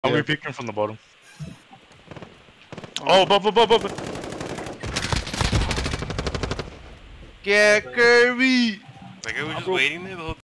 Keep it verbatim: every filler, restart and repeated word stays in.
I'm Yeah. repicking from the bottom. Oh, above, above, above. Get Kirby! Like I was just bro. waiting there the whole